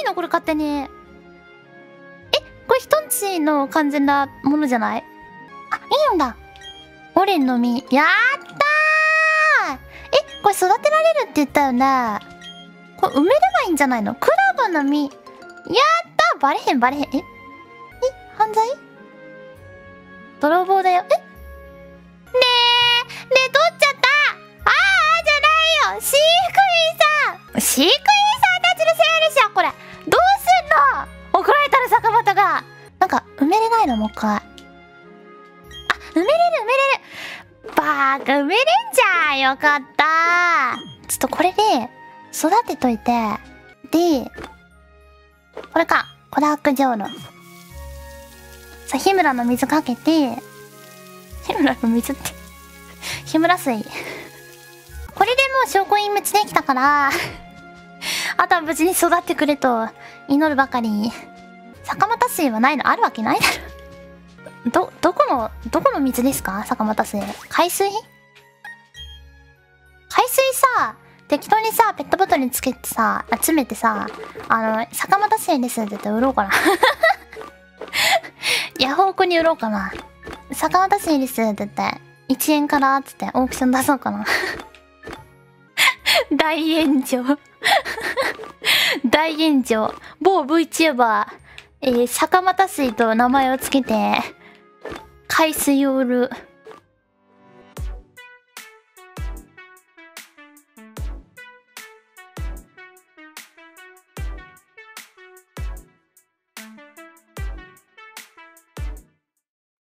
いのこれ勝手に。え、これ人んちの完全なものじゃない？あ、いいんだ。オレンの実。やったー！え、これ育てられるって言ったよね。これ埋めればいいんじゃないの？クラブの実。やったー！バレへんバレへん。え、犯罪？泥棒だよ。え？ねえ、取っちゃった！あーじゃないよ！飼育員さんたちのせいでしょこれ。どうすんの？怒られたら坂本が。なんか、埋めれないのもう一回。あ、埋めれる。バーカ、埋めれんじゃん。よかったー。ちょっとこれで、育てといて。で、これか。コダックジョウロ。さあ、日村の水かけて、日村の水って、日村水。これでもう証拠隠滅できたから、あとは無事に育ってくれと祈るばかり。坂本水はないの？あるわけないだろ。どこの水ですか？坂本水。海水さ、適当にさ、ペットボトルにつけてさ、詰めてさ、坂本水ですって言って売ろうかな。ヤフオクに売ろうかな。坂本水ですって言って、1円からって言ってオークション出そうかな。大炎上。大炎上。某 VTuber、坂本水と名前をつけて、海水を売る。